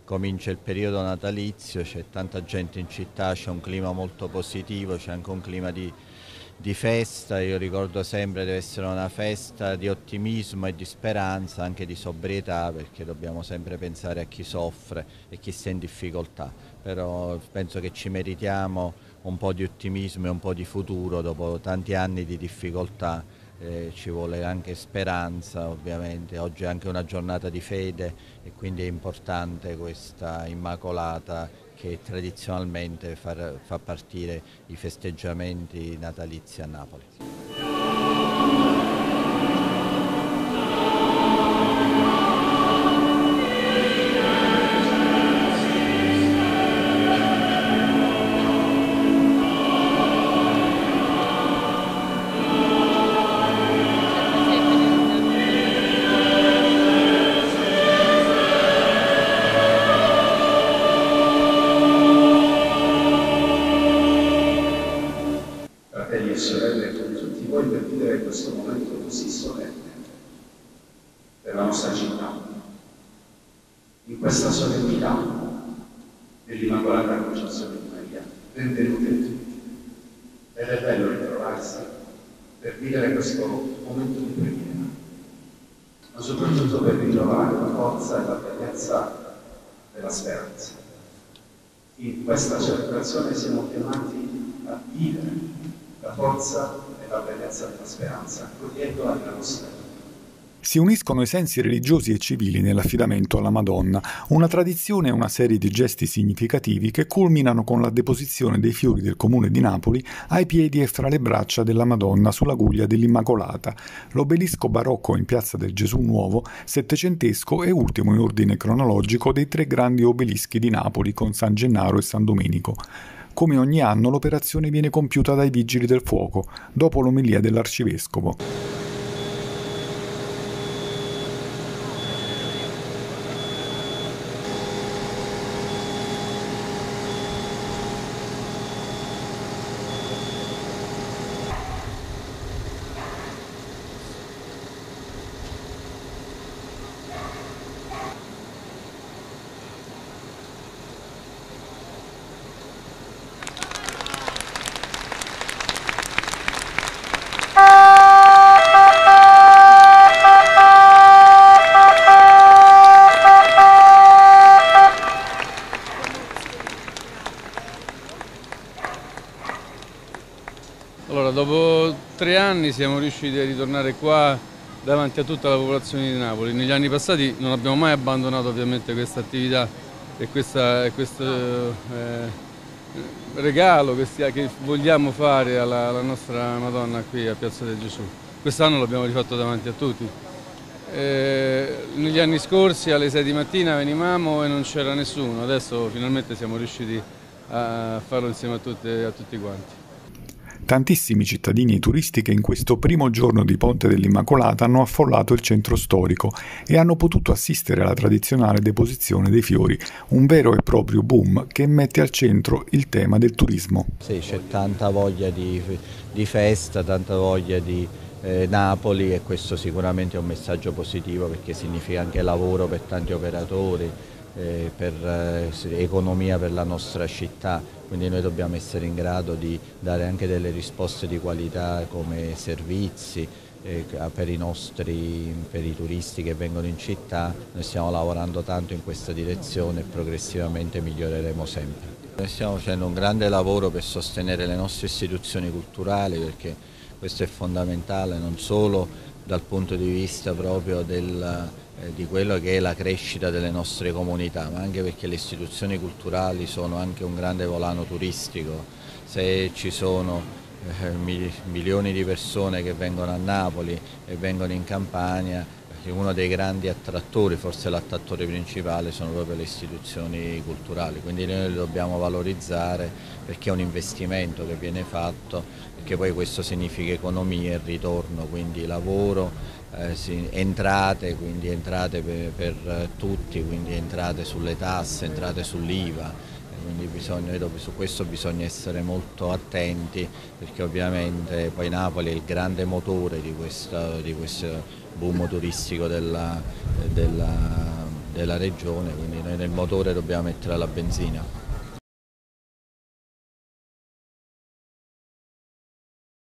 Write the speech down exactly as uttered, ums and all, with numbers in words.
comincia il periodo natalizio, c'è tanta gente in città, c'è un clima molto positivo, c'è anche un clima di, di festa. Io ricordo sempre deve essere una festa di ottimismo e di speranza, anche di sobrietà, perché dobbiamo sempre pensare a chi soffre e chi sta in difficoltà. Però penso che ci meritiamo un po' di ottimismo e un po' di futuro dopo tanti anni di difficoltà. Eh, ci vuole anche speranza, ovviamente. Oggi è anche una giornata di fede e quindi è importante questa Immacolata che tradizionalmente fa, fa partire i festeggiamenti natalizi a Napoli. Fratelli e sorelle, con tutti voi per vivere questo momento così solenne per la nostra città. In questa solennità dell'Immacolata Concezione di Maria, benvenuti a tutti. Ed è bello ritrovarsi per vivere questo momento di preghiera, ma soprattutto per ritrovare la forza e la bellezza della speranza. In questa celebrazione siamo chiamati a vivere la forza e la bellezza della speranza, accogliendola nella nostra vita. Si uniscono i sensi religiosi e civili nell'affidamento alla Madonna, una tradizione e una serie di gesti significativi che culminano con la deposizione dei fiori del Comune di Napoli ai piedi e fra le braccia della Madonna sulla guglia dell'Immacolata, l'obelisco barocco in Piazza del Gesù Nuovo, settecentesco e ultimo in ordine cronologico dei tre grandi obelischi di Napoli con San Gennaro e San Domenico. Come ogni anno l'operazione viene compiuta dai Vigili del Fuoco, dopo l'omelia dell'Arcivescovo. Allora, dopo tre anni siamo riusciti a ritornare qua davanti a tutta la popolazione di Napoli. Negli anni passati non abbiamo mai abbandonato ovviamente questa attività e, questa, e questo eh, regalo che, stia, che vogliamo fare alla, alla nostra Madonna qui a Piazza del Gesù. Quest'anno l'abbiamo rifatto davanti a tutti. Eh, negli anni scorsi alle sei di mattina venivamo e non c'era nessuno, adesso finalmente siamo riusciti a farlo insieme a, tutte, a tutti quanti. Tantissimi cittadini e turisti che in questo primo giorno di Ponte dell'Immacolata hanno affollato il centro storico e hanno potuto assistere alla tradizionale deposizione dei fiori, un vero e proprio boom che mette al centro il tema del turismo. Sì, c'è tanta voglia di, di festa, tanta voglia di eh, Napoli e questo sicuramente è un messaggio positivo perché significa anche lavoro per tanti operatori, eh, per eh, economia per la nostra città. Quindi noi dobbiamo essere in grado di dare anche delle risposte di qualità come servizi eh, per i nostri, per i turisti che vengono in città. Noi stiamo lavorando tanto in questa direzione e progressivamente miglioreremo sempre. Noi stiamo facendo un grande lavoro per sostenere le nostre istituzioni culturali perché questo è fondamentale non solo dal punto di vista proprio del di quello che è la crescita delle nostre comunità, ma anche perché le istituzioni culturali sono anche un grande volano turistico. Se ci sono eh, milioni di persone che vengono a Napoli e vengono in Campania, uno dei grandi attrattori, forse l'attrattore principale, sono proprio le istituzioni culturali, quindi noi le dobbiamo valorizzare perché è un investimento che viene fatto, perché poi questo significa economia e ritorno, quindi lavoro, eh, sì, entrate, quindi entrate per, per tutti, quindi entrate sulle tasse, entrate sull'I V A. Quindi bisogna, su questo bisogna essere molto attenti perché ovviamente poi Napoli è il grande motore di questo, di questo boom turistico della, della, della regione, quindi noi nel motore dobbiamo mettere la benzina.